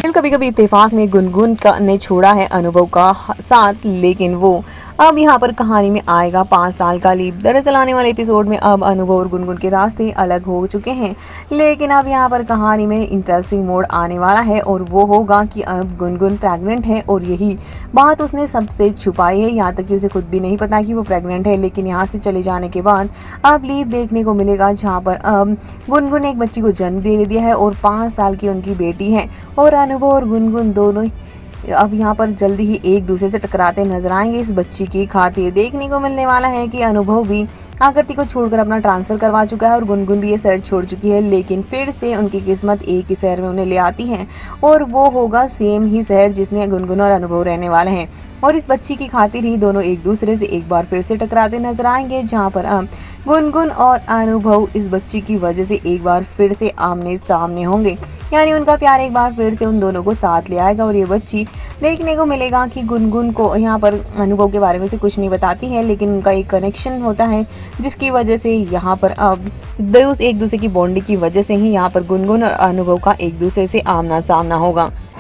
कभी कभी इत्तेफाक में गुनगुन का ने छोड़ा है अनुभव का साथ, लेकिन वो अब यहाँ पर कहानी में आएगा 5 साल का लीप। दरअसल आने वाले एपिसोड में अब अनुभव और गुनगुन के रास्ते अलग हो चुके हैं, लेकिन अब यहाँ पर कहानी में इंटरेस्टिंग मोड़ आने वाला है और वो होगा कि अब गुनगुन प्रेग्नेंट है और यही बात उसने सबसे छुपाई है, यहाँ तक कि उसे खुद भी नहीं पता कि वो प्रेग्नेंट है। लेकिन यहाँ से चले जाने के बाद अब लीप देखने को मिलेगा जहाँ पर अब गुनगुन ने एक बच्ची को जन्म दे दिया है और 5 साल की उनकी बेटी है और अनुभव और गुनगुन दोनों अब यहाँ पर जल्दी ही एक दूसरे से टकराते नजर आएंगे इस बच्ची की खातिर। देखने को मिलने वाला है कि अनुभव भी आकृति को छोड़कर अपना ट्रांसफर करवा चुका है और गुनगुन भी ये शहर छोड़ चुकी है, लेकिन फिर से उनकी किस्मत एक ही शहर में उन्हें ले आती है और वो होगा सेम ही शहर जिसमें गुनगुन और अनुभव रहने वाले हैं। और इस बच्ची की खातिर ही दोनों एक दूसरे से एक बार फिर से टकराते नजर आएंगे, जहाँ पर गुनगुन और अनुभव इस बच्ची की वजह से एक बार फिर से आमने सामने होंगे, यानी उनका प्यार एक बार फिर से उन दोनों को साथ ले आएगा। और ये बच्ची देखने को मिलेगा कि गुनगुन को यहाँ पर अनुभव के बारे में से कुछ नहीं बताती है, लेकिन उनका एक कनेक्शन होता है जिसकी वजह से यहाँ पर अब एक दूसरे की बॉन्डिंग की वजह से ही यहाँ पर गुनगुन और अनुभव का एक दूसरे से आमना सामना होगा।